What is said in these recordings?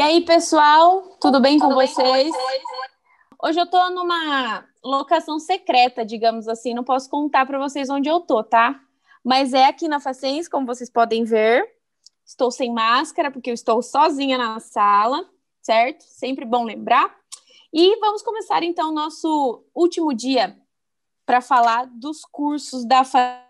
aí, pessoal, tudo bem com vocês? Hoje eu tô numa locação secreta, digamos assim, não posso contar para vocês onde eu tô, tá? Mas é aqui na Facens, como vocês podem ver. Estou sem máscara, porque eu estou sozinha na sala, certo? Sempre bom lembrar. E vamos começar, então, nosso último dia para falar dos cursos da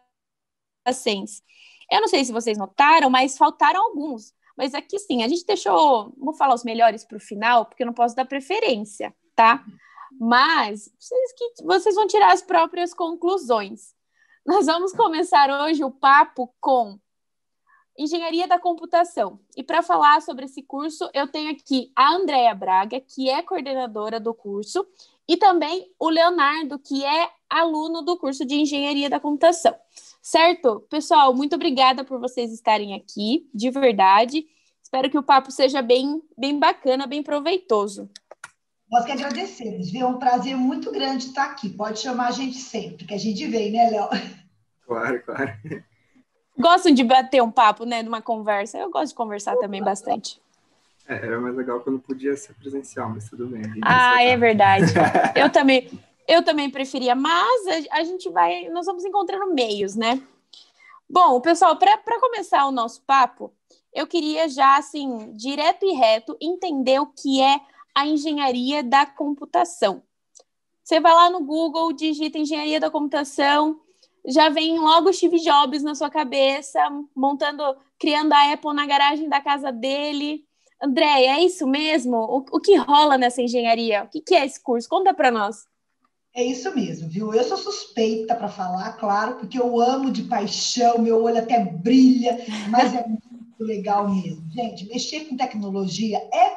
Facens. Eu não sei se vocês notaram, mas faltaram alguns. Mas aqui sim, a gente deixou, vou falar os melhores para o final, porque eu não posso dar preferência, tá? Mas vocês vão tirar as próprias conclusões. Nós vamos começar hoje o papo com Engenharia da Computação. E para falar sobre esse curso, eu tenho aqui a Andréia Braga, que é coordenadora do curso, e também o Leonardo, que é aluno do curso de Engenharia da Computação. Certo? Pessoal, muito obrigada por vocês estarem aqui, de verdade. Espero que o papo seja bem bacana, bem proveitoso. Nós que agradecemos, viu? É um prazer muito grande estar aqui. Pode chamar a gente sempre, que a gente vem, né, Léo? Claro. Gostam de bater um papo, né, numa conversa? Eu gosto de conversar também bastante. Era mais legal quando podia ser presencial, mas tudo bem. É verdade. Eu também preferia, mas a gente nós vamos encontrando meios, né? Bom, pessoal, para começar o nosso papo, eu queria já, assim, direto e reto, entender o que é a engenharia da computação. Você vai lá no Google, digita engenharia da computação, já vem logo Steve Jobs na sua cabeça, criando a Apple na garagem da casa dele. Andréia, é isso mesmo? O que rola nessa engenharia? O que é esse curso? Conta para nós. É isso mesmo, viu? Eu sou suspeita para falar, claro, porque eu amo de paixão, meu olho até brilha, mas é muito legal mesmo. Gente, mexer com tecnologia é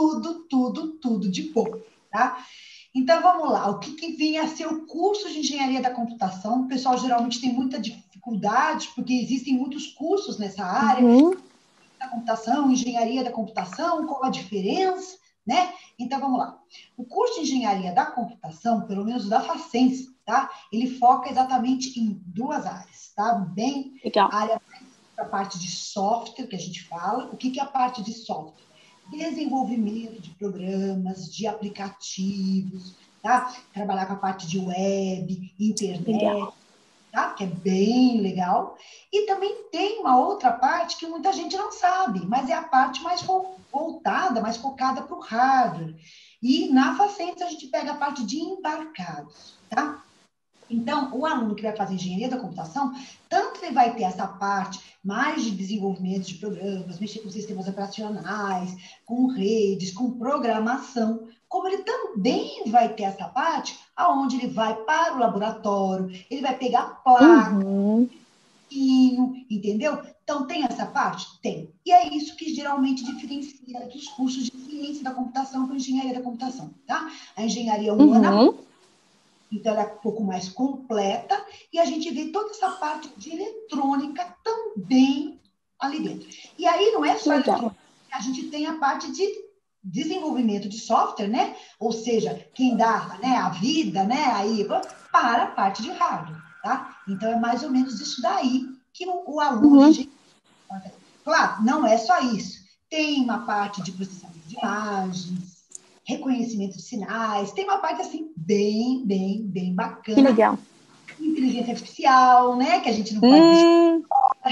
tudo de bom, tá? Então, vamos lá. O que vinha a ser o curso de engenharia da computação? O pessoal geralmente tem muita dificuldade, porque existem muitos cursos nessa área, da computação, engenharia da computação, qual a diferença, né? Então, vamos lá. O curso de engenharia da computação, pelo menos da Facens, tá? Ele foca exatamente em duas áreas, tá? Bem, legal. A área da parte de software, que a gente fala. O que é a parte de software? Desenvolvimento de programas, de aplicativos, tá? Trabalhar com a parte de web, internet, legal. Tá? Que é bem legal. E também tem uma outra parte que muita gente não sabe, mas é a parte mais voltada, mais focada para o hardware. E na Facens a gente pega a parte de embarcados, tá? Então, o aluno que vai fazer engenharia da computação, tanto ele vai ter essa parte mais de desenvolvimento de programas, mexer com sistemas operacionais, com redes, com programação, como ele também vai ter essa parte aonde ele vai para o laboratório, ele vai pegar placa, entendeu? Então, tem essa parte? Tem. E é isso que geralmente diferencia dos cursos de ciência da computação para engenharia da computação, tá? A engenharia é um ano. Então, ela é um pouco mais completa e a gente vê toda essa parte de eletrônica também ali dentro. E aí, não é só eletrônica, a gente tem a parte de desenvolvimento de software, né? Ou seja, quem dá, né, a vida, né, aí, para a parte de hardware, tá? Então, é mais ou menos isso daí que o aluno... Claro, não é só isso. Tem uma parte de processamento de imagens, reconhecimento de sinais, tem uma parte assim bem bacana. Que legal. Inteligência artificial, né? Que a gente não pode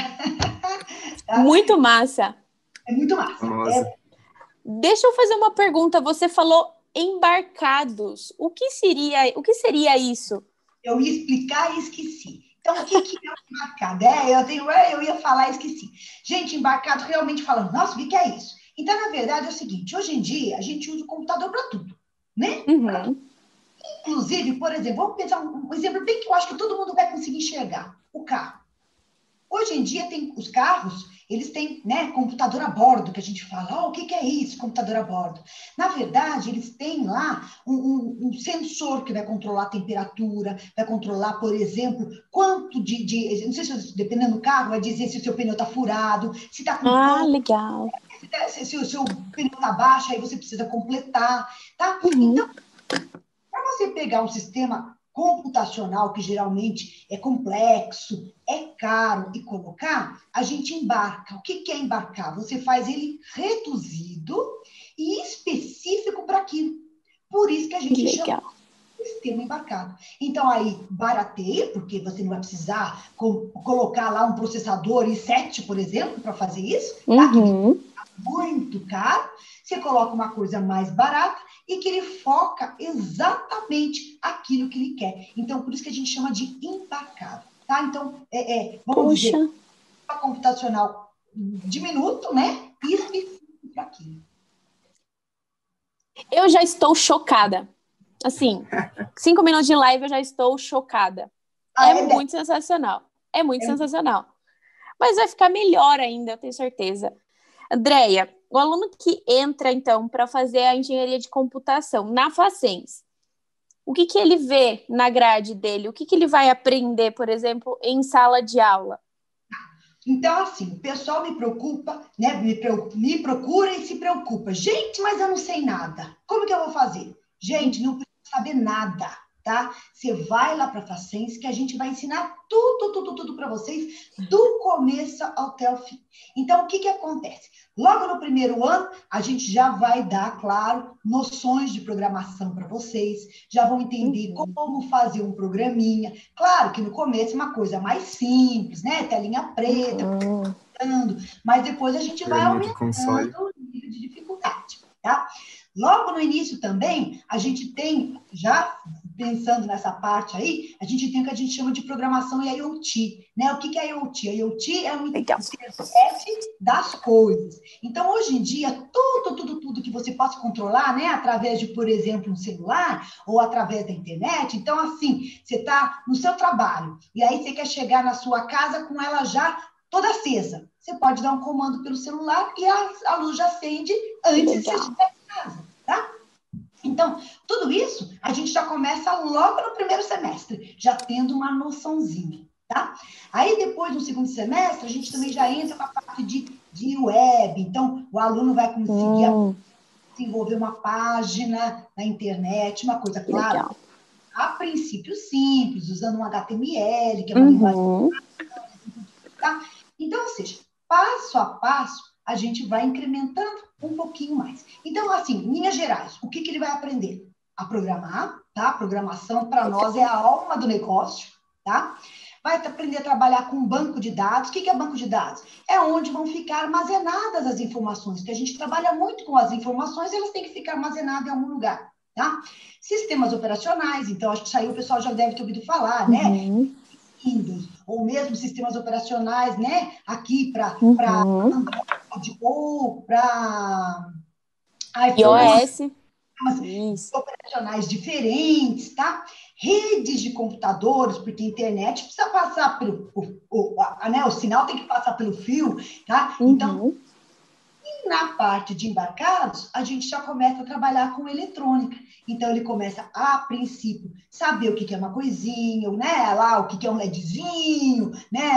tá? Muito massa. É muito massa. Deixa eu fazer uma pergunta. Você falou embarcados. O que seria isso? Eu ia explicar e esqueci. Então, o que é um embarcado? Eu ia falar e esqueci. Gente, embarcado realmente falando, nossa, o que é isso? Então, na verdade, é o seguinte, hoje em dia, a gente usa o computador para tudo, né? Inclusive, por exemplo, vamos pensar um exemplo bem que eu acho que todo mundo vai conseguir enxergar. O carro. Hoje em dia, os carros, eles têm, né, computador a bordo, que a gente fala, o que é isso, computador a bordo? Na verdade, eles têm lá um sensor que vai controlar a temperatura, vai controlar, por exemplo, quanto não sei se, dependendo do carro, vai dizer se o seu pneu está furado, se está com... legal. Se o seu pneu está baixo, aí você precisa completar, tá? Então, para você pegar um sistema computacional, que geralmente é complexo, é caro, e colocar, a gente embarca. O que é embarcar? Você faz ele reduzido e Por isso que a gente chama legal. de sistema embarcado. Então, aí, barateia, porque você não vai precisar colocar lá um processador i7, por exemplo, para fazer isso, tá? Que Uhum. muito caro, você coloca uma coisa mais barata e que ele foca exatamente aquilo que ele quer. Então, por isso que a gente chama de embarcado, tá? Então, vamos Poxa, dizer, uma computacional diminuto, né? E específico para aquilo. eu já estou chocada. Assim, 5 minutos de live eu já estou chocada. É muito sensacional. É muito sensacional. Mas vai ficar melhor ainda, eu tenho certeza. Andréia, o aluno que entra, então, para fazer a engenharia de computação na Facens, o que ele vê na grade dele? O que ele vai aprender, por exemplo, em sala de aula? Então, assim, o pessoal me preocupa, né? Me procura e se preocupa. Gente, mas eu não sei nada. Como que eu vou fazer? Gente, não precisa saber nada, tá? Você vai lá para a Facens que a gente vai ensinar tudo para vocês, do começo até o fim. Então, o que acontece? Logo no primeiro ano, a gente já vai dar, claro, noções de programação para vocês, já vão entender como fazer um programinha. Claro que no começo é uma coisa mais simples, né? Telinha preta, mas depois a gente vai aumentando o nível de dificuldade, tá? Logo no início também, a gente tem, já pensando nessa parte aí, a gente tem o que a gente chama de programação IoT, né? O que é IoT? A IoT é uma internet das coisas. Então, hoje em dia, tudo que você possa controlar, né? Através de, por exemplo, um celular ou através da internet. Então, assim, você está no seu trabalho e aí você quer chegar na sua casa com ela já toda acesa. Você pode dar um comando pelo celular e a luz já acende antes de você chegar em casa, tá? Então, tudo isso a gente já começa logo no primeiro semestre, já tendo uma noçãozinha, tá? Aí, depois, no segundo semestre, a gente também já entra com a parte de web. Então, o aluno vai conseguir desenvolver uma página na internet, uma coisa, claro, a princípio simples, usando um HTML, que é uma linguagem... Tá? Então, ou seja, passo a passo, a gente vai incrementando um pouquinho mais. Então, assim, em linhas gerais, o que ele vai aprender? A programar, tá? A programação, para nós, é a alma do negócio, tá? Vai aprender a trabalhar com banco de dados. O que é banco de dados? É onde vão ficar armazenadas as informações, porque a gente trabalha muito com as informações, elas têm que ficar armazenadas em algum lugar, tá? Sistemas operacionais, então, acho que isso aí o pessoal já deve ter ouvido falar, né? Windows, ou mesmo sistemas operacionais, né? Aqui para Android ou para iOS. Operacionais diferentes, tá? Redes de computadores, porque a internet precisa passar pelo... o sinal tem que passar pelo fio, tá? Então, na parte de embarcados, a gente já começa a trabalhar com eletrônica. Então, ele começa, a princípio, saber o que é uma coisinha, né? Lá, o que é um LEDzinho, né?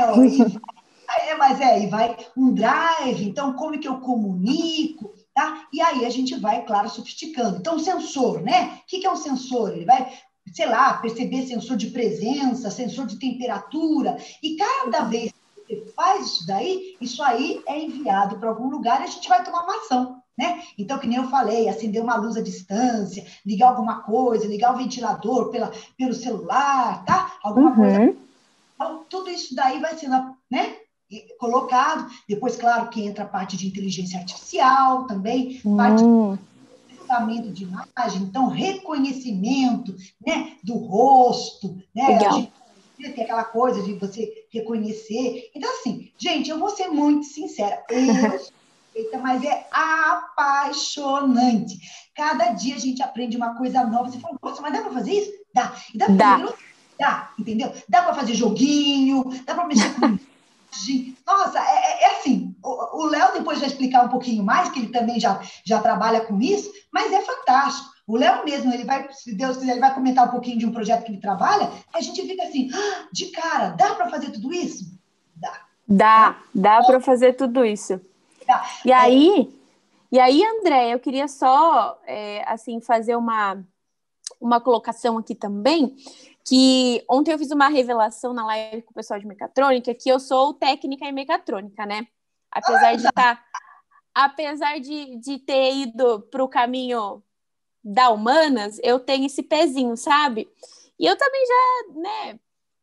E vai um drive, então, como que eu comunico, tá? E aí a gente vai, claro, sofisticando. Então, o sensor, né? O que é um sensor? Ele vai, sei lá, perceber sensor de presença, sensor de temperatura, e cada vez você faz isso aí é enviado para algum lugar e a gente vai tomar uma ação, né? Então, que nem eu falei, acender uma luz à distância, ligar alguma coisa, ligar o ventilador pelo celular, tá? Alguma coisa. Então, tudo isso daí vai sendo, né? Colocado. Depois, claro, que entra a parte de inteligência artificial também, parte de processamento de imagem, então, reconhecimento, né? Do rosto, né? A gente tem aquela coisa de você reconhecer. Então, assim, gente, eu vou ser muito sincera. Eu sou suspeita, mas é apaixonante. Cada dia a gente aprende uma coisa nova. Você fala, nossa, mas dá para fazer isso? Dá. E dá para fazer aquilo? Dá, entendeu? Dá para fazer joguinho, dá para mexer com imagem. Nossa, assim, o Léo depois vai explicar um pouquinho mais, que ele também já trabalha com isso, mas é fantástico. O Léo mesmo, ele vai, se Deus quiser, ele vai comentar um pouquinho de um projeto que ele trabalha, que a gente fica assim, de cara, dá para fazer tudo isso? Dá para fazer tudo isso. Dá. E aí, André, eu queria só, assim, fazer uma colocação aqui também, que ontem eu fiz uma revelação na live com o pessoal de mecatrônica, que eu sou técnica em mecatrônica, né? Apesar de ter ido para o caminho da humanas, eu tenho esse pezinho, sabe? E eu também já, né,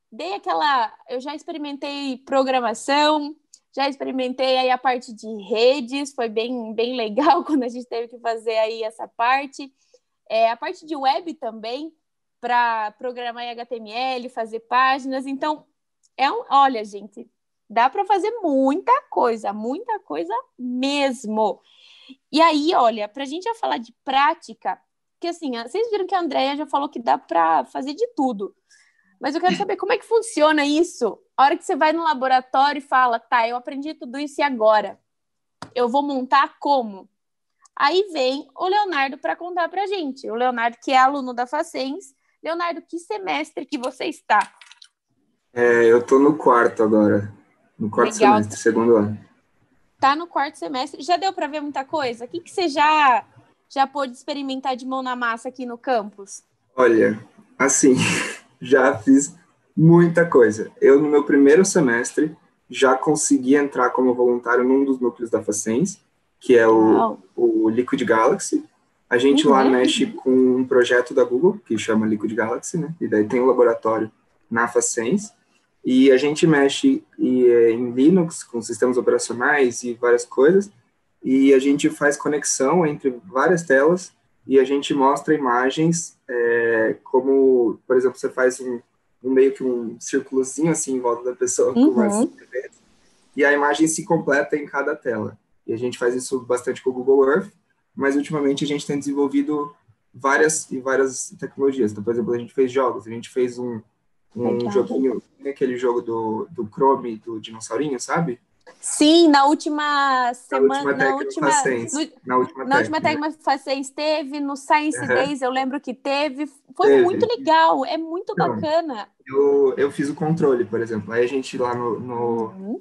eu já experimentei programação, já experimentei aí a parte de redes, foi bem, bem legal quando a gente teve que fazer aí essa parte. A parte de web também, para programar em HTML, fazer páginas. Então, olha, gente, dá para fazer muita coisa mesmo. E aí, olha, para a gente já falar de prática, que assim, vocês viram que a Andrea já falou que dá para fazer de tudo. Mas eu quero saber como é que funciona isso. A hora que você vai no laboratório e fala, tá, eu aprendi tudo isso e agora? Eu vou montar como? Aí vem o Leonardo para contar para a gente. O Leonardo, que é aluno da Facens. Leonardo, que semestre que você está? Eu estou no quarto agora. No quarto Legal. semestre, segundo ano. Tá no quarto semestre. Já deu para ver muita coisa? O que você já pôde experimentar de mão na massa aqui no campus? Olha, assim, já fiz muita coisa. Eu, no meu primeiro semestre, já consegui entrar como voluntário num dos núcleos da Facens, que é o Liquid Galaxy. A gente lá mexe com um projeto da Google, que chama Liquid Galaxy, né? E daí tem um laboratório na Facens. E a gente mexe em Linux, com sistemas operacionais e várias coisas. E a gente faz conexão entre várias telas e a gente mostra imagens como, por exemplo, você faz meio que um círculozinho assim em volta da pessoa com umas TVs, e a imagem se completa em cada tela. E a gente faz isso bastante com o Google Earth, mas ultimamente a gente tem desenvolvido várias tecnologias. Então, por exemplo, a gente fez jogos, a gente fez um joguinho, aquele jogo do Chrome, do dinossaurinho, sabe? Sim, na última semana, na última Tecma Facens teve, no Science Days eu lembro que teve, foi muito legal, é muito bacana. Eu fiz o controle, por exemplo, aí a gente lá no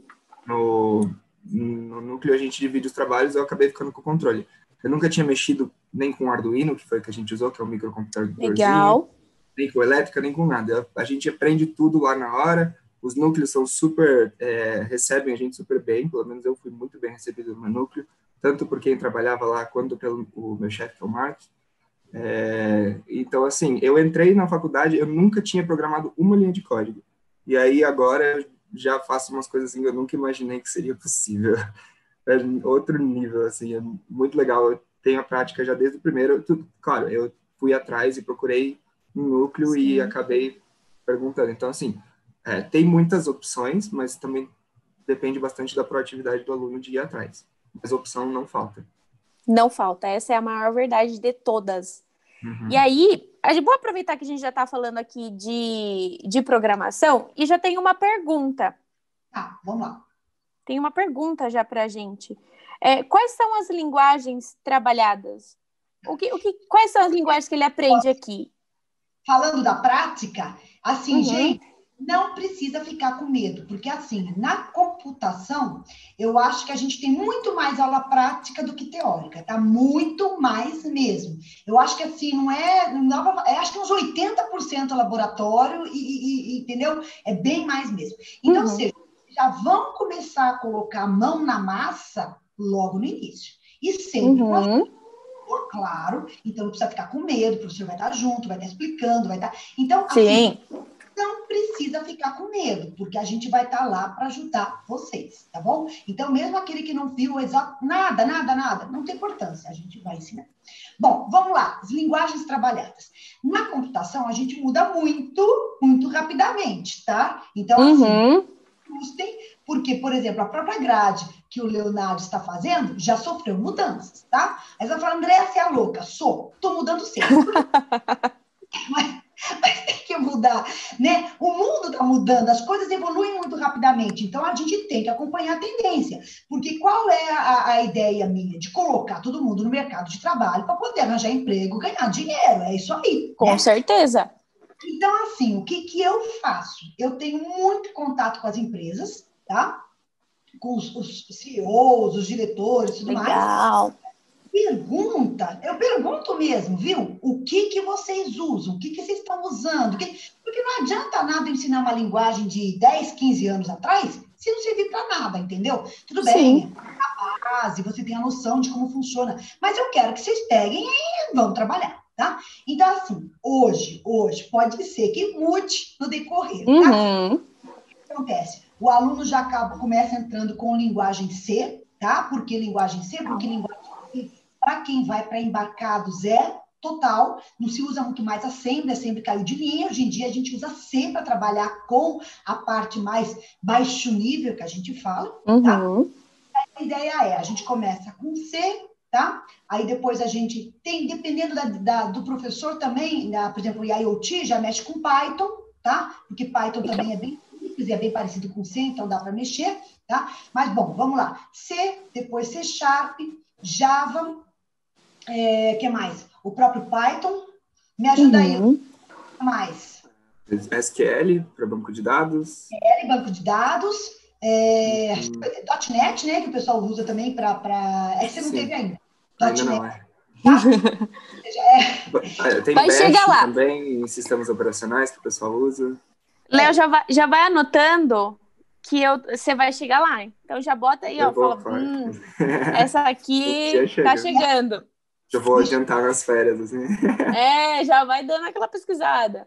núcleo a gente divide os trabalhos, eu acabei ficando com o controle. Eu nunca tinha mexido nem com o Arduino, que foi o que a gente usou, que é um microcomputadorzinho. Legal. Nem com elétrica, nem com nada. A gente aprende tudo lá na hora, os núcleos são super, recebem a gente super bem, pelo menos eu fui muito bem recebido no meu núcleo, tanto por quem trabalhava lá, quanto pelo meu chefe, que é o Mark. Então, assim, eu entrei na faculdade, eu nunca tinha programado uma linha de código. E aí, agora, eu já faço umas coisas assim que eu nunca imaginei que seria possível. É outro nível, assim, é muito legal. Eu tenho a prática já desde o primeiro. Claro, eu fui atrás e procurei um núcleo e acabei perguntando. Então, assim, tem muitas opções, mas também depende bastante da proatividade do aluno de ir atrás. Mas opção não falta. Não falta, essa é a maior verdade de todas. E aí, vou aproveitar que a gente já está falando aqui de programação e já tem uma pergunta. Vamos lá. Tem uma pergunta já para a gente. Quais são as linguagens trabalhadas? Quais são as linguagens que ele aprende aqui? Falando da prática, assim, gente, não precisa ficar com medo, porque assim, na computação, eu acho que a gente tem muito mais aula prática do que teórica, tá? Muito mais mesmo. Eu acho que assim, acho que uns 80% laboratório entendeu? É bem mais mesmo. Então, seja, já vão começar a colocar a mão na massa logo no início. E sempre com a claro, então não precisa ficar com medo, o professor vai estar junto, vai estar explicando, vai estar... Então, assim, não precisa ficar com medo, porque a gente vai estar lá para ajudar vocês, tá bom? Então, mesmo aquele que não viu nada, não tem importância, a gente vai ensinar. Bom, vamos lá, as linguagens trabalhadas. Na computação, a gente muda muito, muito rapidamente, tá? Então, assim, porque, por exemplo, a própria grade que o Leonardo está fazendo já sofreu mudanças, tá? Aí você vai falar, Andréa, você é louca? Tô mudando sempre. mas tem que mudar, né? O mundo está mudando, as coisas evoluem muito rapidamente, então a gente tem que acompanhar a tendência. Porque qual é a ideia minha? De colocar todo mundo no mercado de trabalho para poder arranjar emprego, ganhar dinheiro, é isso aí. Com certeza. Então, assim, o que eu faço? Eu tenho muito contato com as empresas, tá? Com os CEOs, os diretores, tudo mais. Legal. Eu pergunto mesmo, viu? O que vocês usam? O que vocês estão usando? Porque não adianta nada ensinar uma linguagem de 10, 15 anos atrás se não servir para nada, entendeu? Tudo bem, a base, você tem a noção de como funciona. Mas eu quero que vocês peguem e e vamos trabalhar, tá? Então, assim, hoje pode ser que mude no decorrer, tá? Uhum. O que acontece? O aluno já começa entrando com linguagem C, tá? Por que linguagem C? Porque linguagem C, para quem vai para embarcados, é total, não se usa muito mais assembly caiu de linha, hoje em dia a gente usa C para trabalhar com a parte mais baixo nível que a gente fala, tá? A ideia é, a gente começa com C, tá? Aí depois a gente tem, dependendo do professor também, por exemplo, o IoT já mexe com Python, tá? Porque Python também é bem simples e é bem parecido com C, então dá para mexer, tá? Mas, bom, vamos lá. C, depois C Sharp, Java, que mais? O próprio Python. Me ajuda aí. O que mais? SQL para banco de dados. SQL, banco de dados. .NET, né? Que o pessoal usa também para... É que você não teve ainda. Ainda não, Tá? Tem vai Bash chegar lá. também, em sistemas operacionais que o pessoal usa. Léo, já vai anotando que você vai chegar lá. Então já bota aí, ó. Fala, essa aqui tá chegando. Já vou adiantar nas férias, assim. Já vai dando aquela pesquisada.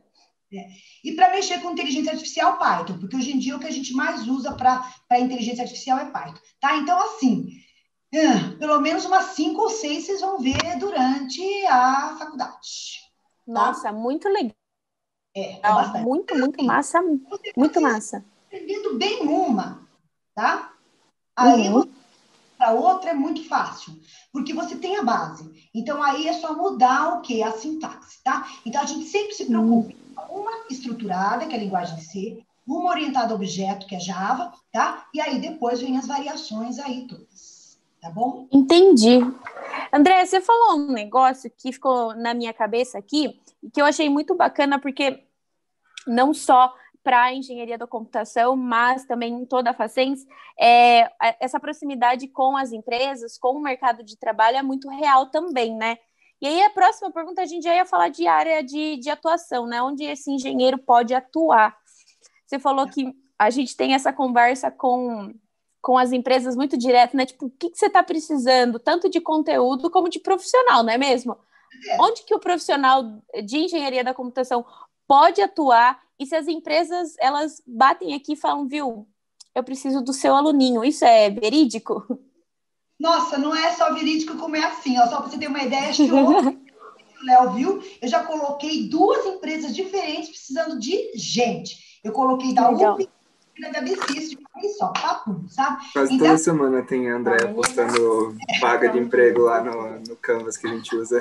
E para mexer com inteligência artificial, Python, porque hoje em dia o que a gente mais usa para inteligência artificial é Python, tá? Então, assim, pelo menos umas 5 ou 6 vocês vão ver durante a faculdade. Nossa, tá? Muito legal. Bastante. Muito massa, muito massa. Aprendendo bem uma, tá? Aí para outra é muito fácil, porque você tem a base. Então, aí é só mudar o quê? A sintaxe, tá? Então, a gente sempre se preocupa com uma estruturada, que é a linguagem C, uma orientada a objeto, que é Java, tá? E aí, depois, vem as variações aí todas, tá bom? Entendi. André, você falou um negócio que ficou na minha cabeça aqui, que eu achei muito bacana, porque não só para a engenharia da computação, mas também em toda a Facens, essa proximidade com as empresas, com o mercado de trabalho é muito real também, né? E aí a próxima pergunta a gente já ia falar de área de atuação, né? Onde esse engenheiro pode atuar. Você falou que a gente tem essa conversa com as empresas muito direto, né? Tipo, o que você está precisando, tanto de conteúdo como de profissional, não é mesmo? Onde que o profissional de engenharia da computação pode atuar? E se as empresas, elas batem aqui e falam, viu, eu preciso do seu aluninho, isso é verídico? Nossa, não é só verídico como é assim, ó, só para você ter uma ideia, acho que ontem o Léo viu, eu já coloquei 2 empresas diferentes precisando de gente. Eu coloquei da UP e da BC, só, papo, sabe? Quase toda semana tem a Andréa postando vaga de emprego lá no Canvas que a gente usa.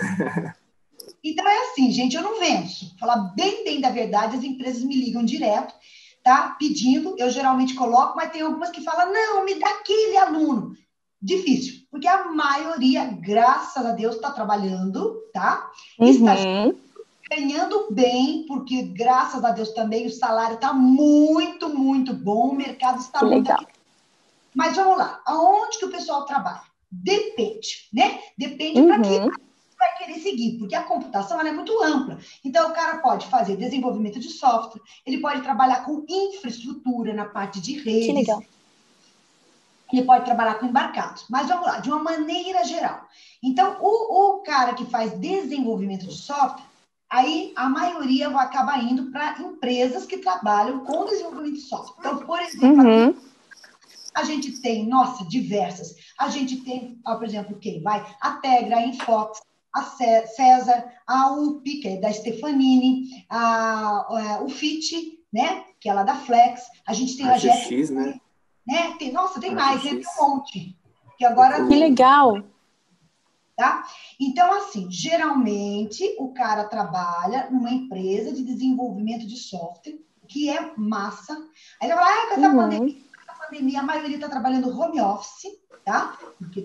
Então, é assim, gente, eu não venço. Falar bem da verdade, as empresas me ligam direto, tá? Pedindo, eu geralmente coloco, mas tem algumas que falam, não, me dá aquele aluno. Difícil, porque a maioria, graças a Deus, está trabalhando, tá? Está ganhando bem, porque graças a Deus também o salário está muito, muito bom, o mercado está muito aqui. Mas vamos lá, aonde que o pessoal trabalha? Depende, né? Depende para que vai querer seguir, porque a computação ela é muito ampla. Então, o cara pode fazer desenvolvimento de software, ele pode trabalhar com infraestrutura na parte de redes. Que legal. Ele pode trabalhar com embarcados. Mas vamos lá, de uma maneira geral. Então, o cara que faz desenvolvimento de software, aí a maioria vai acabar indo para empresas que trabalham com desenvolvimento de software. Então, por exemplo, a gente tem, nossa, diversas. A gente tem, por exemplo, quem vai? A Tegra, a Infox, a César, a UP, que é da Stefanini, o FIT, né? Que é lá da Flex. A gente tem a GX, né? Tem mais, tem um monte. Que agora que legal! Tá? Então, assim, geralmente o cara trabalha numa empresa de desenvolvimento de software, que é massa. Aí ele fala, com essa pandemia, a maioria está trabalhando home office, tá? Porque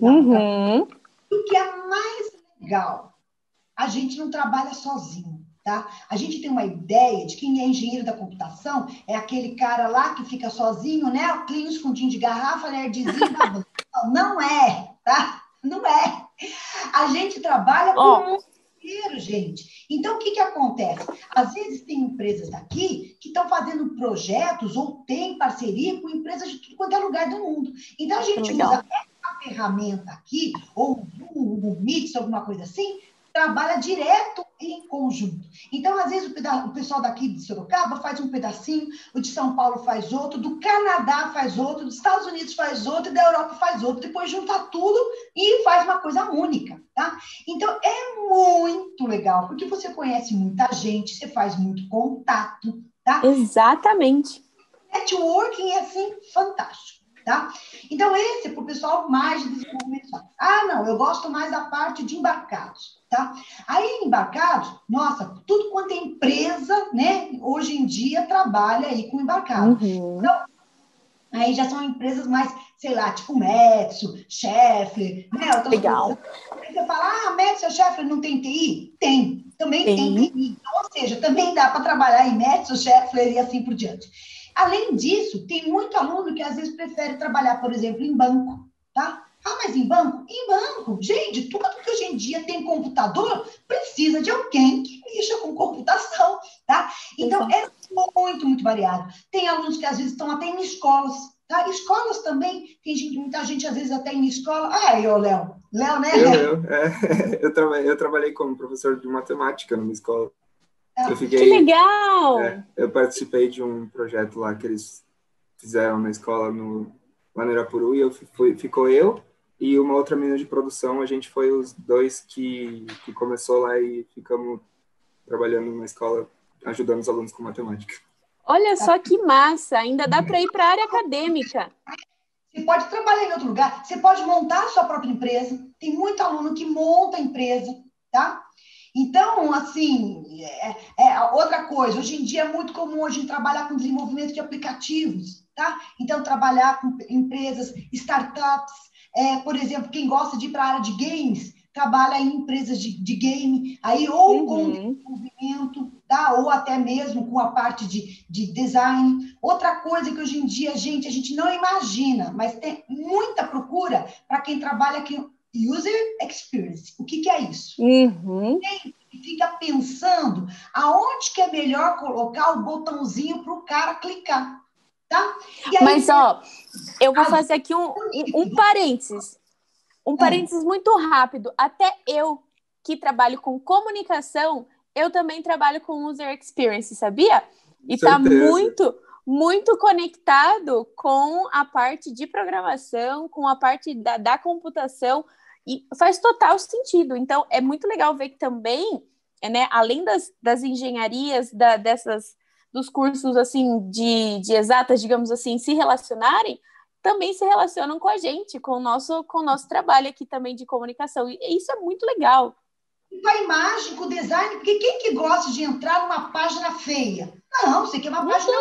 o que é mais legal, a gente não trabalha sozinho. Tá? A gente tem uma ideia de quem é engenheiro da computação é aquele cara lá que fica sozinho, né? O clean, escondinho de garrafa, nerdzinho da banca. Não é, tá? Não é. A gente trabalha com o mundo inteiro, gente. Então, o que acontece? Às vezes tem empresas daqui que estão fazendo projetos ou tem parceria com empresas de tudo quanto é lugar do mundo. Então, a gente usa essa ferramenta aqui, ou o Meet, alguma coisa assim, trabalha direto em conjunto. Então, às vezes, o pessoal daqui de Sorocaba faz um pedacinho, o de São Paulo faz outro, do Canadá faz outro, dos Estados Unidos faz outro, e da Europa faz outro, depois junta tudo e faz uma coisa única, tá? Então, é muito legal, porque você conhece muita gente, você faz muito contato, tá? Exatamente. Networking é, assim, fantástico, tá? Então, esse é para o pessoal mais de desenvolvimento. Não, eu gosto mais da parte de embarcados, tá? Aí, embarcados, nossa, tudo quanto é empresa, né, hoje em dia trabalha aí com embarcado. Então, aí já são empresas mais, sei lá, tipo Metso, Schaeffler, né? Legal. Aí você fala, Metso, Schaeffler não tem TI? Tem, também tem TI. Então, ou seja, também dá para trabalhar em Metso, Schaeffler e assim por diante. Além disso, tem muito aluno que às vezes prefere trabalhar, por exemplo, em banco, tá? Mas em banco? Em banco. Gente, tudo que hoje em dia tem computador precisa de alguém que mexa com computação, tá? Então, é muito, muito variado. Tem alunos que às vezes estão até em escolas, tá? Escolas também, tem gente, muita gente às vezes até em escola. Aí, ô Léo. Léo, né? Eu trabalhei como professor de matemática numa escola. Que legal! Eu participei de um projeto lá que eles fizeram na escola lá no Irapuru, e ficou eu e uma outra menina de produção. A gente foi os dois que começou lá e ficamos trabalhando na escola, ajudando os alunos com matemática. Olha só que massa! Ainda dá para ir para a área acadêmica. Você pode trabalhar em outro lugar, você pode montar a sua própria empresa. Tem muito aluno que monta a empresa, tá? Então, assim, outra coisa, hoje em dia é muito comum a gente trabalhar com desenvolvimento de aplicativos, tá? Então, trabalhar com empresas, startups, por exemplo, quem gosta de ir para a área de games, trabalha em empresas de game, aí ou com desenvolvimento, tá? Ou até mesmo com a parte de design. Outra coisa que hoje em dia, a gente não imagina, mas tem muita procura para quem trabalha aqui, User Experience. O que é isso? Quem fica pensando aonde que é melhor colocar o botãozinho para o cara clicar, tá? E aí, mas, eu vou fazer aqui um parênteses. Um parênteses muito rápido. Até eu, que trabalho com comunicação, eu também trabalho com User Experience, sabia? E está muito, muito conectado com a parte de programação, com a parte da computação, e faz total sentido. Então, é muito legal ver que também, né, além das engenharias, dos cursos assim, de exatas, digamos assim, se relacionarem, também se relacionam com a gente, com o nosso trabalho aqui também de comunicação. E isso é muito legal. Com a imagem, com o design, porque quem que gosta de entrar numa página feia? Não, você quer uma página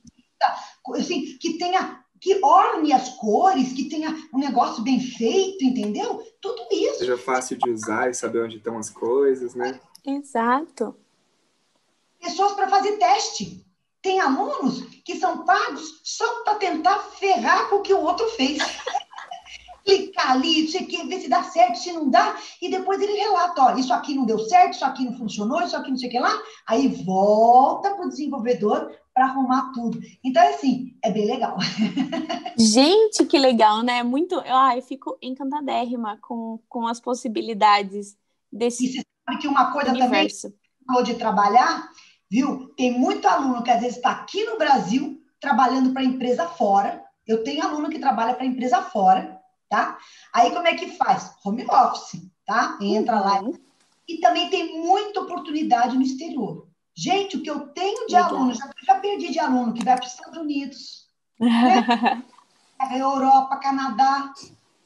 assim, que orne as cores, que tenha um negócio bem feito, entendeu? Tudo isso. Seja fácil de usar e saber onde estão as coisas, né? Exato. Pessoas para fazer teste. Tem alunos que são pagos só para tentar ferrar com o que o outro fez. Clicar ali, não sei o que, ver se dá certo, se não dá, e depois ele relata, isso aqui não deu certo, isso aqui não funcionou, isso aqui não sei o que lá, aí volta para o desenvolvedor para arrumar tudo. Então, assim, é bem legal. Gente, que legal, né? Eu fico encantadérrima com as possibilidades desse universo. E você sabe que uma coisa universo. Também, falou de trabalhar, viu? Tem muito aluno que às vezes está aqui no Brasil, trabalhando para empresa fora. Eu tenho aluno que trabalha para empresa fora, tá? Aí como é que faz? Home office, tá? Entra lá. E também tem muita oportunidade no exterior. Gente, o que eu tenho de aluno, já perdi de aluno que vai para os Estados Unidos, né? Europa, Canadá.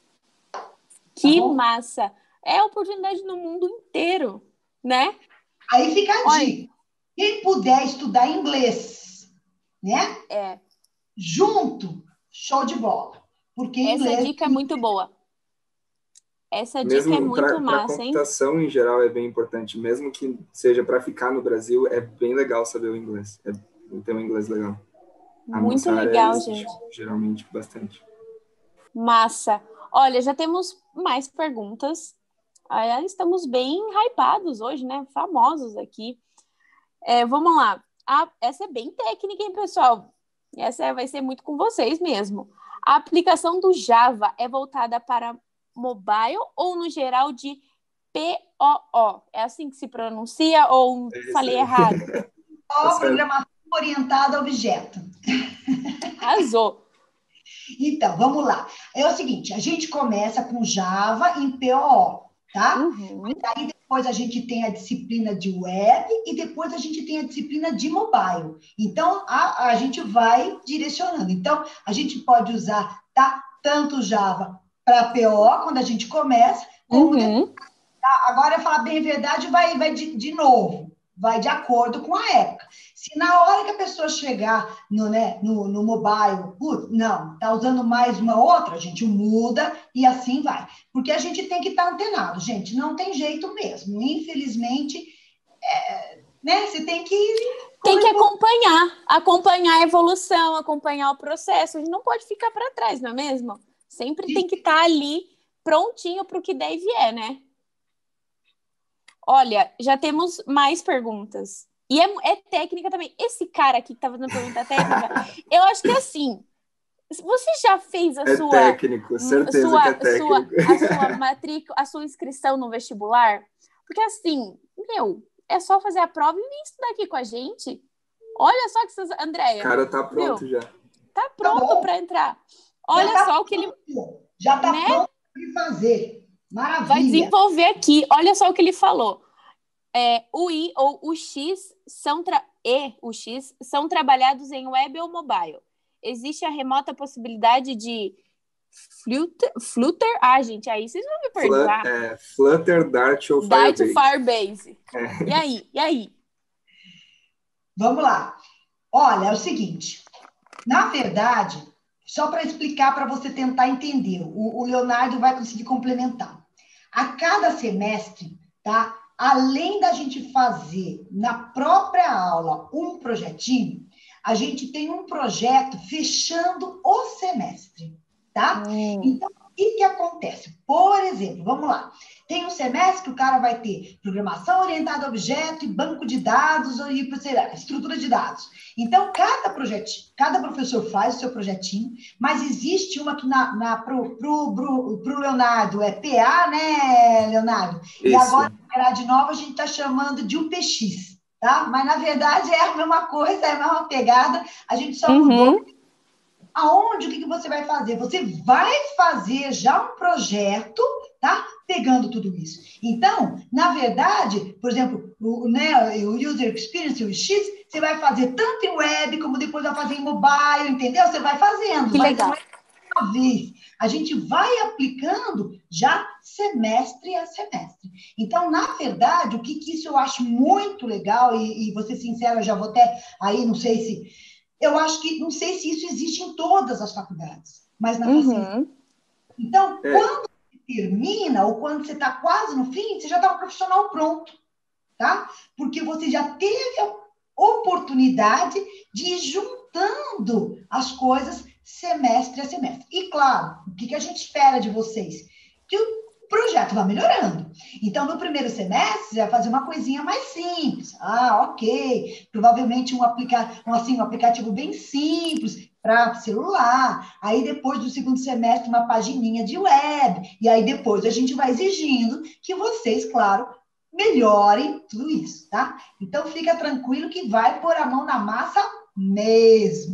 Que massa! É oportunidade no mundo inteiro, né? Aí fica a dica. Quem puder estudar inglês, né? Junto, show de bola. Porque essa dica é muito boa. Essa dica é muito massa, hein? A computação, em geral, é bem importante. Mesmo que seja para ficar no Brasil, é bem legal saber o inglês. Ter um inglês legal. Muito legal, gente. Geralmente, bastante. Massa. Olha, já temos mais perguntas. Estamos bem hypados hoje, né? Famosos aqui. Vamos lá. Essa é bem técnica, hein, pessoal? Essa vai ser muito com vocês mesmo. A aplicação do Java é voltada para mobile ou, no geral, de POO. É assim que se pronuncia ou falei errado? Programação orientada a objeto. Arrasou. Então, vamos lá. É o seguinte, a gente começa com Java em POO, tá? Aí depois a gente tem a disciplina de web e depois a gente tem a disciplina de mobile. Então, a gente vai direcionando. Então, a gente pode usar, tá? Tanto Java para PO, quando a gente começa, como depois, tá? Agora, falar bem a verdade, vai de novo. Vai de acordo com a época. Se na hora que a pessoa chegar no mobile, não, está usando mais uma outra, a gente muda e assim vai. Porque a gente tem que estar antenado, gente, não tem jeito mesmo. Infelizmente, você tem que... Tem que acompanhar a evolução, acompanhar o processo. A gente não pode ficar para trás, não é mesmo? Sempre tem que estar ali prontinho para o que der e vier, né? Olha, já temos mais perguntas. E é técnica também. Esse cara aqui que tá fazendo pergunta técnica, eu acho que assim, você já fez a sua... técnico, certeza que é técnico. A sua inscrição no vestibular? Porque assim, é só fazer a prova e vir estudar aqui com a gente. Olha só que vocês... Andréia. O cara tá pronto já. Tá pronto para entrar. Olha só o que ele... Já tá pronto para fazer. Maravilha. Vai desenvolver aqui. Olha só o que ele falou. O I ou o X o X são trabalhados em web ou mobile. Existe a remota possibilidade de Flutter? Gente, aí vocês vão me perguntar. Flutter, Dart ou Firebase. Firebase. E aí? Vamos lá. Olha, é o seguinte. Na verdade, só para explicar, para você tentar entender, o Leonardo vai conseguir complementar. A cada semestre, tá? Além da gente fazer na própria aula um projetinho, a gente tem um projeto fechando o semestre, tá? Então, o que acontece? Por exemplo, vamos lá. Tem um semestre que o cara vai ter programação orientada a objeto e banco de dados e estrutura de dados. Então, cada professor faz o seu projetinho, mas existe uma que pro Leonardo é PA, né, Leonardo? Isso. E agora, na grade nova, a gente está chamando de UPX, tá? Mas, na verdade, é a mesma coisa, é a mesma pegada, a gente só mudou. Aonde, o que você vai fazer? Você vai fazer já um projeto, tá? Pegando tudo isso. Então, na verdade, por exemplo, o User Experience, o X, você vai fazer tanto em web, como depois vai fazer em mobile, entendeu? Você vai fazendo. Que legal. Uma vez. A gente vai aplicando já semestre a semestre. Então, na verdade, o que isso eu acho muito legal, e vou ser sincera, já vou até aí, não sei se isso existe em todas as faculdades, mas na facente. Então, quando você termina, ou quando você está quase no fim, você já está um profissional pronto, tá? Porque você já teve a oportunidade de ir juntando as coisas semestre a semestre. E, claro, o que a gente espera de vocês? Que o projeto vá melhorando. Então, no primeiro semestre, você vai fazer uma coisinha mais simples. Ok. Provavelmente um aplicativo bem simples para celular. Aí, depois do segundo semestre, uma pagininha de web. E aí, depois, a gente vai exigindo que vocês, claro, melhorem tudo isso, tá? Então, fica tranquilo que vai pôr a mão na massa mesmo.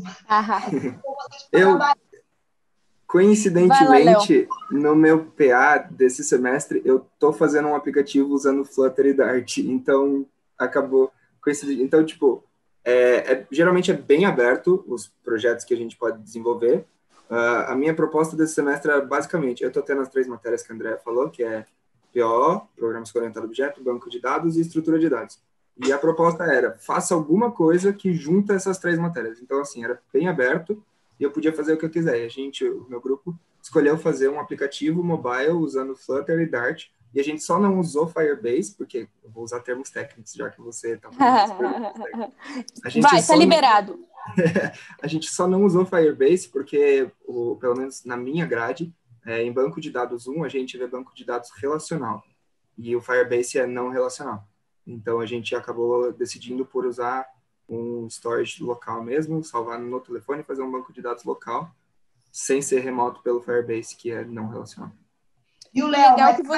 Coincidentemente, no meu PA desse semestre, eu tô fazendo um aplicativo usando Flutter e Dart, então acabou coincidindo. Então, tipo, geralmente é bem aberto os projetos que a gente pode desenvolver. A minha proposta desse semestre é basicamente, eu tô tendo as 3 matérias que a Andrea falou, que é PO, Programação Orientada a Objeto, Banco de Dados e Estrutura de Dados. E a proposta era, faça alguma coisa que junta essas 3 matérias. Então, assim, era bem aberto, e eu podia fazer o que eu quiser. E o meu grupo, escolheu fazer um aplicativo mobile usando Flutter e Dart, e a gente só não usou Firebase, porque eu vou usar termos técnicos, já que você está Vai, tá liberado. A gente só não usou Firebase, porque, pelo menos na minha grade, em banco de dados 1, a gente vê banco de dados relacional, e o Firebase é não relacional. Então, a gente acabou decidindo por usar um storage local mesmo, salvar no telefone e fazer um banco de dados local, sem ser remoto pelo Firebase, que é não relacional. E o Léo, legal mas... que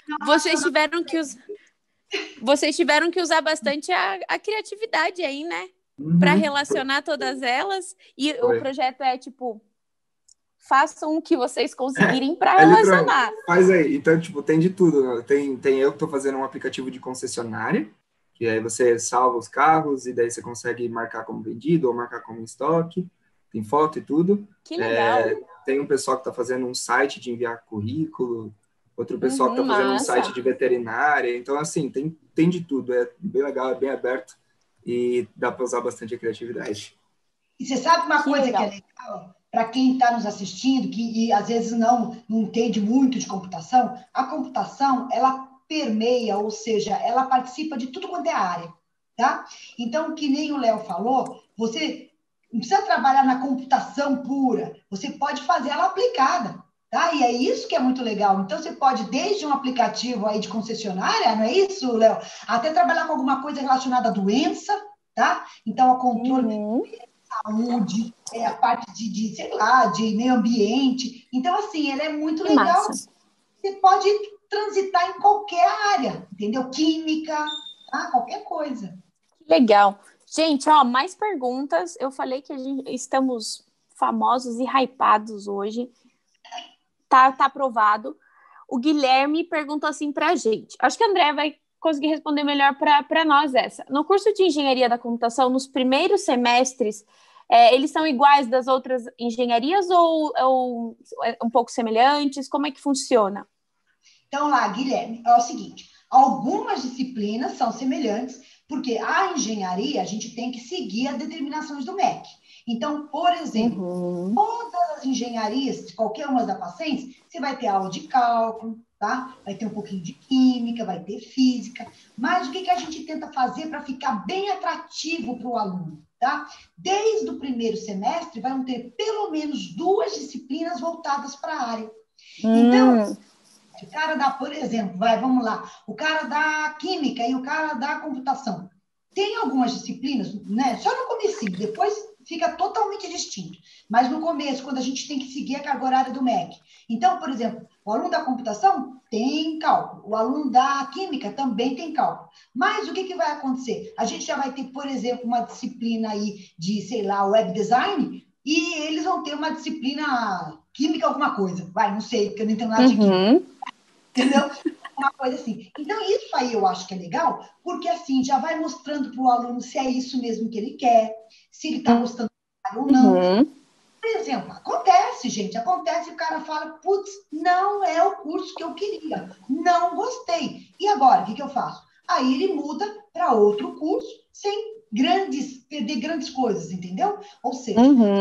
vocês tiveram que usar bastante a criatividade aí, né? Para relacionar todas elas. E o projeto é tipo, façam o que vocês conseguirem para relacionar. Faz aí. Então, tipo, tem de tudo. Né? Tem eu que estou fazendo um aplicativo de concessionária, que aí você salva os carros e daí você consegue marcar como vendido ou marcar como em estoque. Tem foto e tudo. Que legal. Tem um pessoal que está fazendo um site de enviar currículo, outro pessoal que está fazendo um site de veterinária. Então, assim, tem de tudo. É bem legal, é bem aberto e dá para usar bastante a criatividade. E você sabe uma coisa que é legal? Para quem está nos assistindo, que às vezes não entende muito de computação, a computação, ela permeia, ou seja, ela participa de tudo quanto é área, tá? Então, que nem o Léo falou, você não precisa trabalhar na computação pura, você pode fazer ela aplicada, tá? E é isso que é muito legal. Então, você pode, desde um aplicativo aí de concessionária, não é isso, Léo? Até trabalhar com alguma coisa relacionada à doença, tá? Então, a controle saúde, a parte de, sei lá, de meio ambiente. Então, assim, ele é muito legal. Massa. Você pode transitar em qualquer área, entendeu? Química, tá? Qualquer coisa. Legal. Gente, ó, mais perguntas. Eu falei que estamos famosos e hypados hoje. Tá aprovado. O Guilherme perguntou assim pra gente. Acho que a André vai conseguir responder melhor para nós essa. No curso de Engenharia da Computação, nos primeiros semestres, eles são iguais das outras engenharias ou um pouco semelhantes? Como é que funciona? Então, lá, Guilherme, é o seguinte, algumas disciplinas são semelhantes, porque a engenharia, a gente tem que seguir as determinações do MEC. Então, por exemplo, todas as engenharias, de qualquer uma da Facens, você vai ter aula de cálculo, tá? Vai ter um pouquinho de química, vai ter física, mas o que a gente tenta fazer para ficar bem atrativo para o aluno, tá? Desde o primeiro semestre, vão ter pelo menos 2 disciplinas voltadas para a área. Então, o cara da, por exemplo, vamos lá, o cara da química e o cara da computação. Tem algumas disciplinas, né? Só no comecinho, depois fica totalmente distinto. Mas no começo, quando a gente tem que seguir a carga horária do MEC. Então, por exemplo, o aluno da computação tem cálculo, o aluno da química também tem cálculo. Mas o que vai acontecer? A gente já vai ter, por exemplo, uma disciplina aí de, sei lá, web design, e eles vão ter uma disciplina química alguma coisa. Não sei, porque eu não entendo nada de química. Entendeu? Uma coisa assim. Então, isso aí eu acho que é legal, porque assim, já vai mostrando para o aluno se é isso mesmo que ele quer, se ele está gostando ou não. Por exemplo, acontece, gente, acontece, o cara fala, putz, não é o curso que eu queria, não gostei. E agora, o que eu faço? Aí ele muda para outro curso, sem perder grandes coisas, entendeu? Ou seja,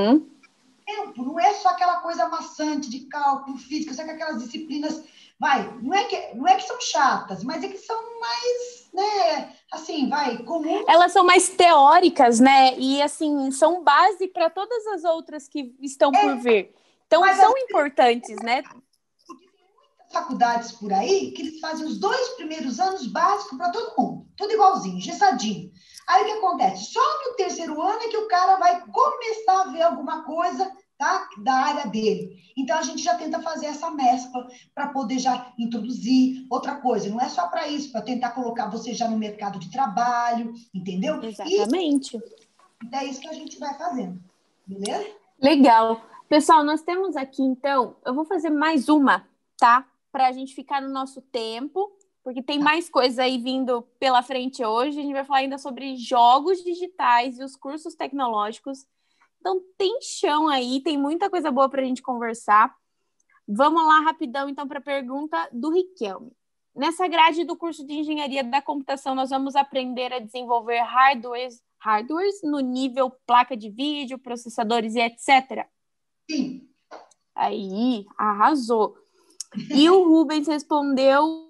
tempo não é só aquela coisa maçante de cálculo, física, só que aquelas disciplinas, não é que são chatas, mas é que são mais, né, assim, comum. Elas são mais teóricas, né, e assim, são base para todas as outras que estão por vir. Então, são importantes, né? Porque tem muitas faculdades por aí que eles fazem os 2 primeiros anos básicos para todo mundo, tudo igualzinho, engessadinho. Aí o que acontece? Só no 3º ano é que o cara vai começar a ver alguma coisa, tá, da área dele. Então, a gente já tenta fazer essa mescla para poder já introduzir outra coisa. Não é só para isso, para tentar colocar você já no mercado de trabalho, entendeu? Exatamente. E é isso que a gente vai fazendo, beleza? Legal. Pessoal, nós temos aqui, então, eu vou fazer mais uma, tá? Para a gente ficar no nosso tempo, porque tem mais coisa aí vindo pela frente hoje. A gente vai falar ainda sobre jogos digitais e os cursos tecnológicos. Então, tem chão aí, tem muita coisa boa para a gente conversar. Vamos lá rapidão, então, para a pergunta do Riquelme. Nessa grade do curso de Engenharia da Computação, nós vamos aprender a desenvolver hardwares no nível placa de vídeo, processadores e etc. Sim. Aí, arrasou. E o Rubens respondeu...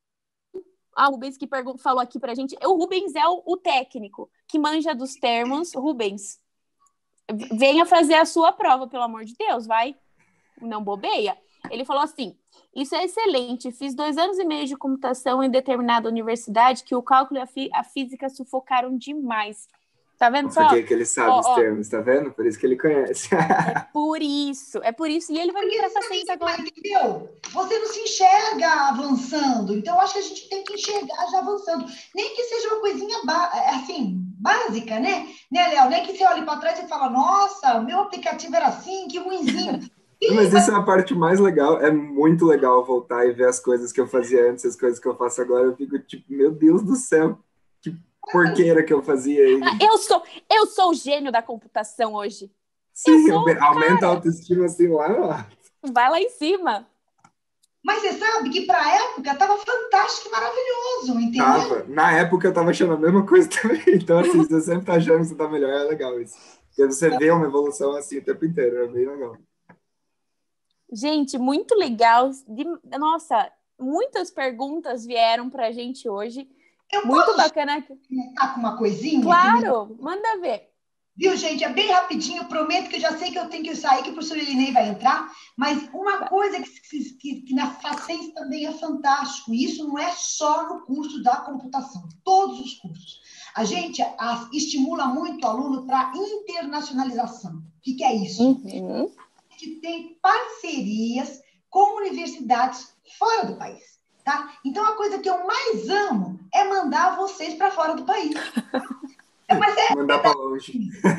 A Rubens que falou aqui para a gente... O Rubens é o técnico que manja dos termos. Rubens, venha fazer a sua prova, pelo amor de Deus, vai. Não bobeia. Ele falou assim, isso é excelente, fiz 2 anos e meio de computação em determinada universidade que o cálculo e a física sufocaram demais. Tá vendo só? Porque ele sabe os termos, tá vendo? Por isso que ele conhece. É por isso. E ele vai vir pra Facens agora. Entendeu? Você não se enxerga avançando. Então, eu acho que a gente tem que enxergar já avançando. Nem que seja uma coisinha assim, básica, né, Léo? Nem que você olhe para trás e fala, nossa, meu aplicativo era assim, que ruinzinho. Mas isso é a parte mais legal. É muito legal voltar e ver as coisas que eu fazia antes, as coisas que eu faço agora. Eu fico tipo, meu Deus do céu, que porqueira que eu fazia aí. Eu sou o gênio da computação hoje. Sim, aumenta a autoestima assim lá. Vai lá em cima. Mas você sabe que para a época estava fantástico e maravilhoso, entendeu? Tava. Na época eu estava achando a mesma coisa também. Então, assim, você sempre tá achando que você tá melhor, é legal isso. Porque você vê uma evolução assim o tempo inteiro, é bem legal. Gente, muito legal. Nossa, muitas perguntas vieram pra gente hoje. Muito bacana. Tá com uma coisinha? Claro, manda ver. Viu, gente? É bem rapidinho. Prometo que eu já sei que eu tenho que sair, que o professor Elinei vai entrar. Mas uma coisa que na Facens também é fantástico. E isso não é só no curso da computação. Todos os cursos. A gente estimula muito o aluno para internacionalização. O que é isso? Uhum. A gente tem parcerias com universidades fora do país. Tá? Então, a coisa que eu mais amo é mandar vocês para fora do país. Mas mandar para longe.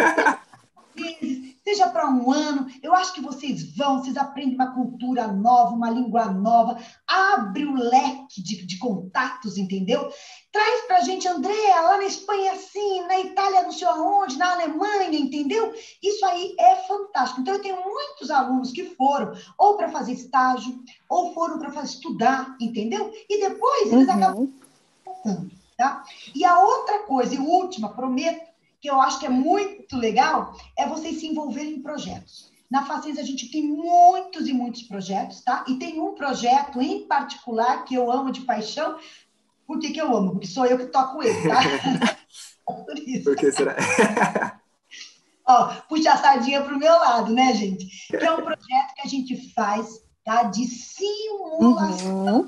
Seja para um ano, eu acho que vocês aprendem uma cultura nova, uma língua nova, abre o leque de contatos, entendeu? Traz para a gente, Andréa, lá na Espanha assim, na Itália não sei aonde, na Alemanha, entendeu? Isso aí é fantástico. Então, eu tenho muitos alunos que foram ou para fazer estágio, ou foram para estudar, entendeu? E depois eles acabam voltando, tá? E a outra coisa, e última, prometo, que eu acho que é muito legal, é vocês se envolverem em projetos. Na Facens a gente tem muitos e muitos projetos, tá? E tem um projeto em particular que eu amo de paixão. Por que eu amo? Porque sou eu que toco ele, tá? Por isso. Por que será? Ó, puxa a sardinha pro meu lado, né, gente? Que é um projeto que a gente faz, tá? De simulação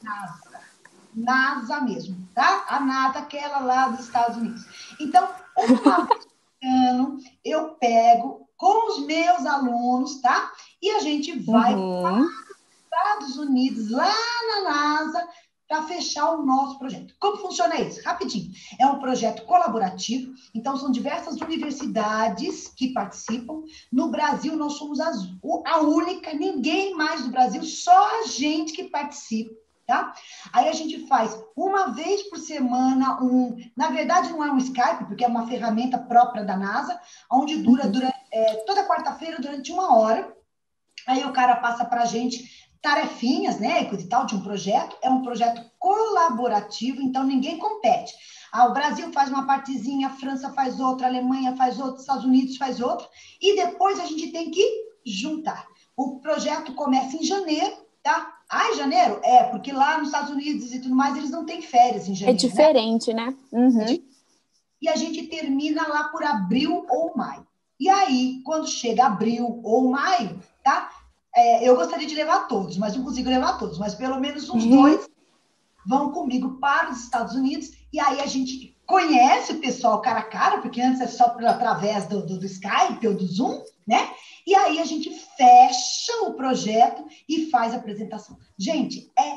NASA mesmo, tá? A NASA, aquela lá dos Estados Unidos. Então, uma vez por ano, eu pego com os meus alunos, tá? E a gente vai para os Estados Unidos, lá na NASA, para fechar o nosso projeto. Como funciona isso? Rapidinho. É um projeto colaborativo, então são diversas universidades que participam. No Brasil, nós somos a única, ninguém mais do Brasil, só a gente que participa. Tá? Aí a gente faz uma vez por semana na verdade não é um Skype, porque é uma ferramenta própria da NASA, onde dura toda quarta-feira durante 1 hora. Aí o cara passa para a gente tarefinhas, né, coisa e tal, de um projeto. É um projeto colaborativo, então ninguém compete. O Brasil faz uma partezinha, a França faz outra, a Alemanha faz outra, os Estados Unidos faz outra, e depois a gente tem que juntar. O projeto começa em janeiro, tá? Em janeiro? Porque lá nos Estados Unidos e tudo mais, eles não têm férias em janeiro. É diferente, né? Uhum. E a gente termina lá por abril ou maio. E aí, quando chega abril ou maio, tá? Eu gostaria de levar todos, mas não consigo levar todos. Mas pelo menos uns 2 vão comigo para os Estados Unidos. E aí a gente conhece o pessoal cara a cara, porque antes é só através do Skype ou do Zoom, né? E aí a gente fecha o projeto e faz a apresentação. Gente, é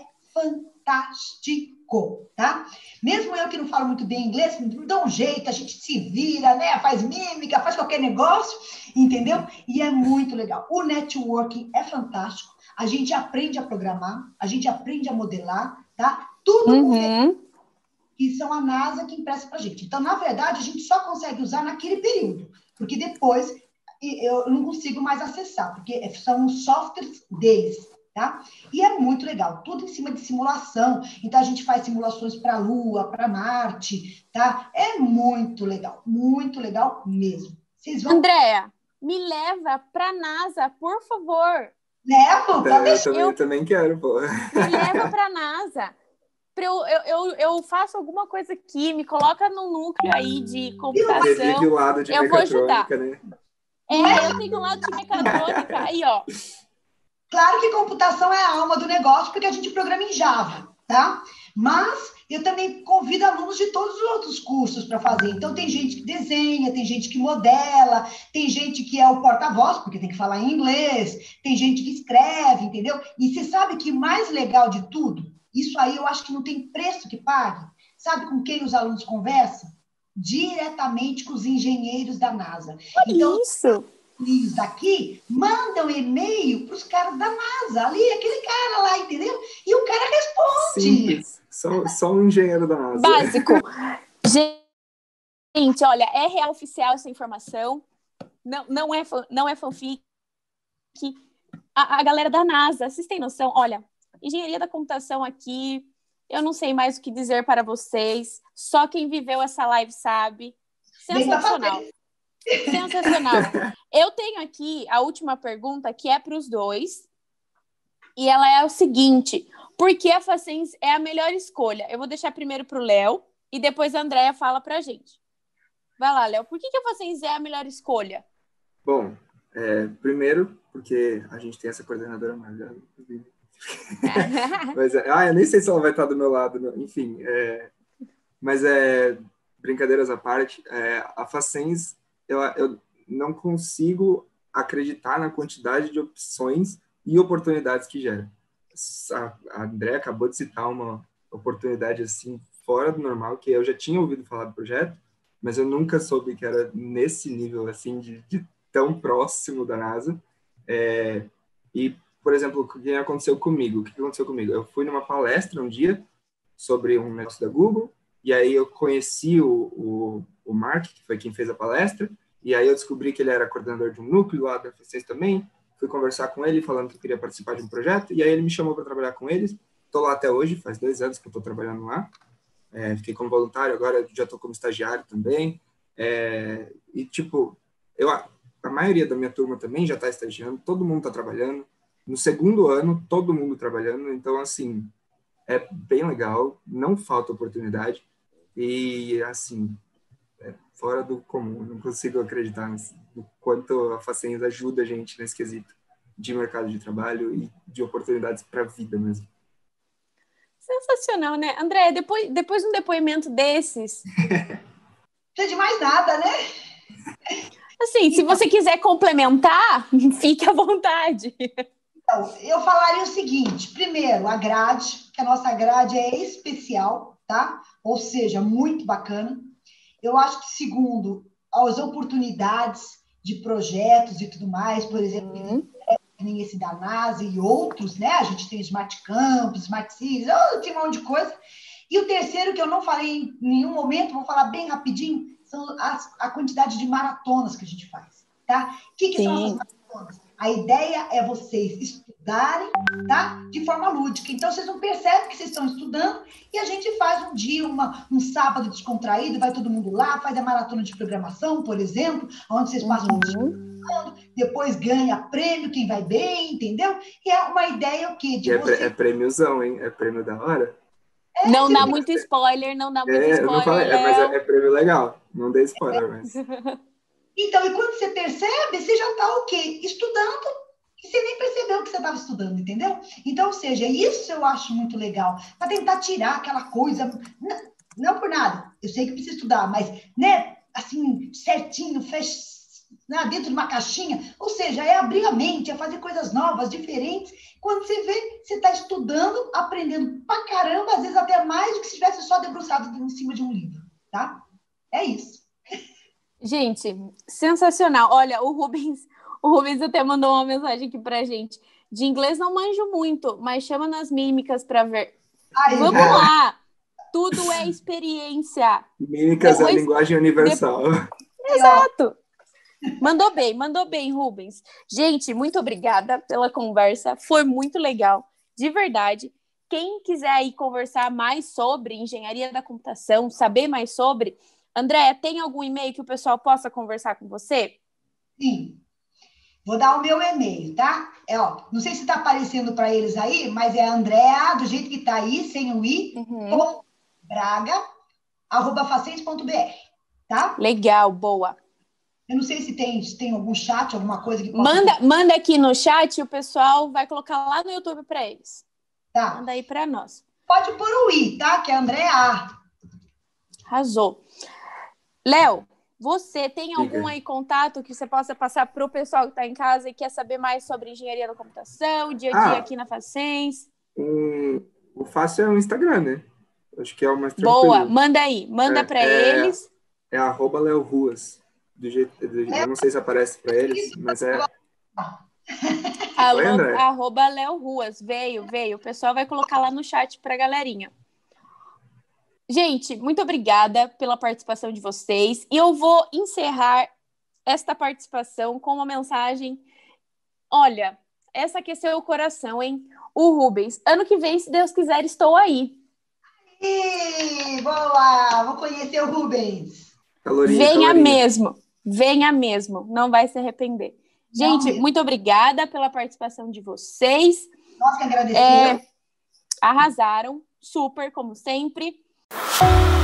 fantástico, tá? Mesmo eu que não falo muito bem inglês, dá um jeito, a gente se vira, né? Faz mímica, faz qualquer negócio, entendeu? E é muito legal. O networking é fantástico. A gente aprende a programar, a gente aprende a modelar, tá? Tudo que são a NASA que empresta pra gente. Então, na verdade, a gente só consegue usar naquele período, porque depois eu não consigo mais acessar, porque são os softwares deles, tá? E é muito legal, tudo em cima de simulação. Então, a gente faz simulações para a Lua, para Marte, tá? É muito legal mesmo. Vocês vão... Andréa, me leva para a NASA, por favor. Levo? Eu também quero, pô. Me leva para a NASA. Eu faço alguma coisa aqui, me coloca no núcleo aí de computação. O lado de eu vou ajudar. Né? Eu tenho um lado de mecatrônica. Aí, ó. Claro que computação é a alma do negócio, porque a gente programa em Java, tá? Mas eu também convido alunos de todos os outros cursos para fazer. Então, tem gente que desenha, tem gente que modela, tem gente que é o porta-voz, porque tem que falar em inglês, tem gente que escreve, entendeu? E você sabe que o mais legal de tudo, isso aí eu acho que não tem preço que pague. Sabe com quem os alunos conversam? Diretamente com os engenheiros da NASA. Então, Isso! os daqui mandam e-mail para os caras da NASA, ali, aquele cara lá, entendeu? E o cara responde. Simples. Só um engenheiro da NASA. Básico. Gente, olha, é real oficial essa informação. Não é fanfic. A galera da NASA, vocês têm noção? Olha, engenharia da computação aqui, eu não sei mais o que dizer para vocês. Só quem viveu essa live sabe. Sensacional. Sensacional. Eu tenho aqui a última pergunta, que é para os dois. E ela é o seguinte: por que a Facens é a melhor escolha? Eu vou deixar primeiro para o Léo e depois a Andréia fala para a gente. Vai lá, Léo. Por que a Facens é a melhor escolha? Bom, primeiro, porque a gente tem essa coordenadora maravilhosa. Mas, eu nem sei se ela vai estar do meu lado. Não. Enfim, mas brincadeiras à parte, a Facens, eu não consigo acreditar na quantidade de opções e oportunidades que gera. A André acabou de citar uma oportunidade assim fora do normal, que eu já tinha ouvido falar do projeto, mas eu nunca soube que era nesse nível assim de tão próximo da NASA. E, por exemplo, o que aconteceu comigo? O que aconteceu comigo? Eu fui numa palestra um dia sobre um negócio da Google, e aí eu conheci o Mark, que foi quem fez a palestra, e aí eu descobri que ele era coordenador de um núcleo lá da F6 também. Fui conversar com ele, falando que eu queria participar de um projeto, e aí ele me chamou para trabalhar com eles. Estou lá até hoje, faz 2 anos que eu estou trabalhando lá. Fiquei como voluntário, agora já estou como estagiário também. E, tipo, a maioria da minha turma também já está estagiando, todo mundo está trabalhando. No segundo ano, todo mundo trabalhando. Então, assim, é bem legal, não falta oportunidade. E, assim, fora do comum, não consigo acreditar no quanto a Facens ajuda a gente nesse quesito de mercado de trabalho e de oportunidades para a vida mesmo. Sensacional, né? André, depois de um depoimento desses... Não precisa de mais nada, né? Assim, se você quiser complementar, fique à vontade. Então, eu falaria o seguinte: primeiro, a grade, que a nossa grade é especial, tá? Ou seja, muito bacana. Eu acho que, segundo, as oportunidades de projetos e tudo mais, por exemplo, nem esse da NASA e outros, né? A gente tem Smart Campus, Smart Cities, tem um monte de coisa. E o terceiro, que eu não falei em nenhum momento, vou falar bem rapidinho, são a quantidade de maratonas que a gente faz, tá? O que são essas maratonas? A ideia é vocês estudarem, tá? De forma lúdica. Então, vocês não percebem que vocês estão estudando e a gente faz um dia, um sábado descontraído, vai todo mundo lá, faz a maratona de programação, por exemplo, onde vocês passam um dia estudando, depois ganha prêmio, quem vai bem, entendeu? E é uma ideia o quê? É prêmiozão, hein? É prêmio da hora. Não dá muito spoiler, não dá muito spoiler. Eu não falei, mas é prêmio legal. Não dei spoiler, mas... Então, e quando você percebe, você já está o quê? Estudando, e você nem percebeu que você estava estudando, entendeu? Então, ou seja, isso eu acho muito legal, para tentar tirar aquela coisa, não por nada, eu sei que precisa estudar, mas, né, assim, certinho, dentro de uma caixinha, ou seja, é abrir a mente, é fazer coisas novas, diferentes. Quando você vê, você está estudando, aprendendo pra caramba, às vezes até mais do que se tivesse só debruçado em cima de um livro, tá? É isso. Gente, sensacional. Olha, o Rubens até mandou uma mensagem aqui pra gente. De inglês não manjo muito, mas chama nas mímicas para ver. Vamos lá! Tudo é experiência. Mímicas é a linguagem universal. Exato. Mandou bem, Rubens. Gente, muito obrigada pela conversa. Foi muito legal, de verdade. Quem quiser aí conversar mais sobre engenharia da computação, saber mais sobre... Andréia, tem algum e-mail que o pessoal possa conversar com você? Sim. Vou dar o meu e-mail, tá? Não sei se está aparecendo para eles aí, mas é Andréa, do jeito que está aí, sem o i, braga@facens.br, tá? Legal, boa. Eu não sei se tem algum chat, alguma coisa que possa... Manda aqui no chat, o pessoal vai colocar lá no YouTube para eles. Tá. Manda aí para nós. Pode pôr o I, tá? Que é André A. Arrasou. Léo, você tem algum aí contato que você possa passar para o pessoal que está em casa e quer saber mais sobre engenharia da computação, dia a dia aqui na Facens? O fácil é o Instagram, né? Acho que é o mais tranquilo. Boa, manda aí, manda para eles. É @leoruas. Eu não sei se aparece para eles, mas é... @leoruas. Veio. O pessoal vai colocar lá no chat para a galerinha. Gente, muito obrigada pela participação de vocês. E eu vou encerrar esta participação com uma mensagem. Olha, essa aqueceu o coração, hein? O Rubens. Ano que vem, se Deus quiser, estou aí. Boa! Vou conhecer o Rubens. Venha mesmo. Não vai se arrepender. Gente, muito obrigada pela participação de vocês. Nós que agradecemos. Arrasaram, super, como sempre.